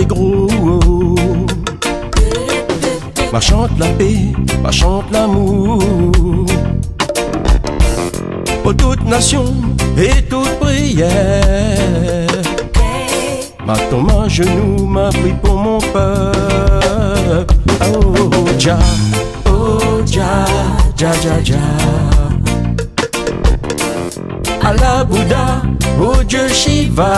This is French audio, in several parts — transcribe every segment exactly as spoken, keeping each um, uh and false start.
gros. Ma chante la paix, ma chante l'amour. Pour toute nation et toute prière. Ma tombe à genoux, m'a pris pour mon peuple. Oh, Jah, oh, Jah, Jah, Jah, Jah. Allah Bouddha, oh Dieu Shiva.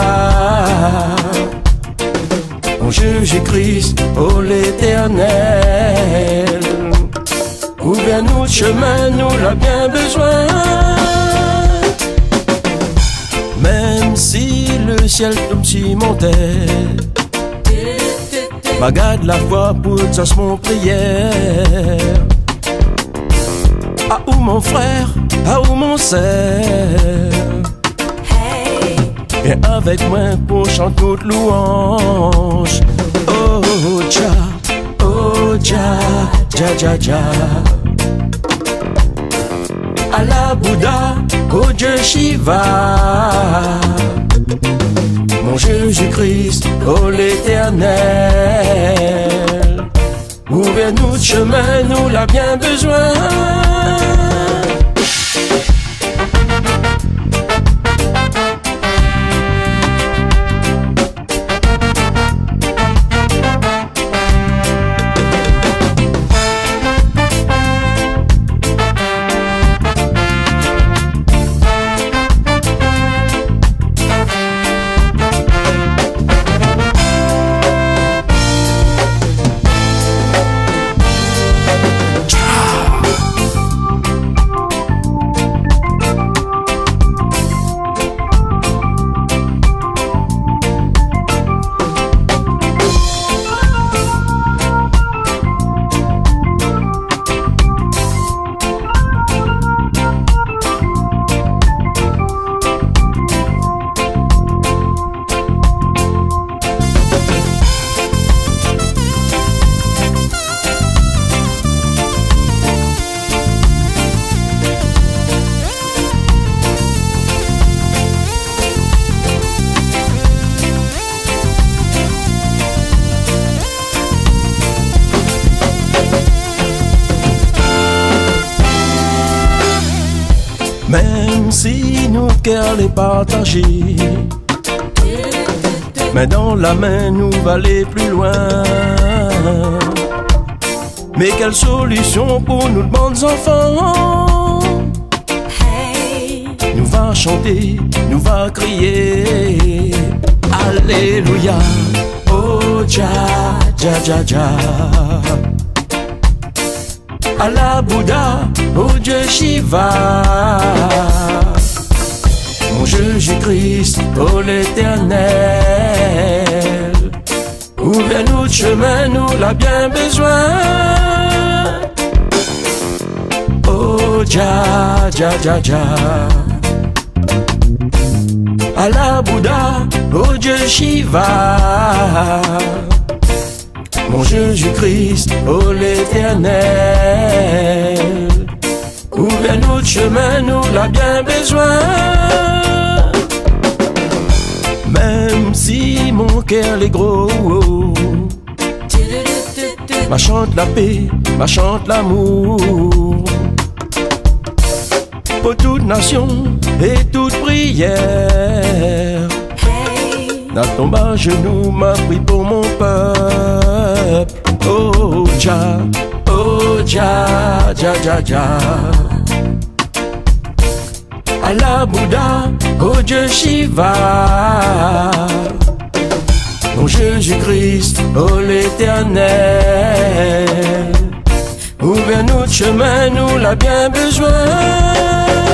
Oh Jésus-Christ, oh l'Éternel. Ouvre-nous le chemin, nous l'a bien besoin. Même si le ciel tombe si mon tête, ma garde la foi pour ça mon prière. Ah où mon frère, ah où mon sœur, viens avec moi pour chanter toute louange. Oh Jah, oh Jah, Jah, Jah, Jah. Allah Bouddha, oh Dieu Shiva. Mon Jésus-Christ, oh l'Éternel. Ouvre-nous le chemin, nous l'a bien besoin. Même si nos cœurs les partagés, mais dans la main nous va aller plus loin. Mais quelle solution pour nous de bons enfants? Nous va chanter, nous va crier Alléluia, oh Jah, Jah, Jah, Jah. Allah Bouddha, oh Dieu Shiva. Mon Jésus-Christ, oh l'Éternel. Ouvre-nous le chemin, nous l'a bien besoin. Oh Jah, Jah, Jah, Jah. Allah Bouddha, oh Dieu Shiva. Mon Jésus-Christ, oh l'Éternel. Ouvre-nous le chemin, nous l'a bien besoin. Même si mon cœur est gros, ma chante la paix, ma chante l'amour. Pour toute nation et toute prière. Na tombe à genoux, m'a pris pour mon peuple. Oh Jah, oh Jah, Jah, Jah, Jah. Allah Bouddha, oh Dieu Shiva. Mon Jésus-Christ, oh l'Éternel. Ouvre-nous le chemin, nous l'a bien besoin.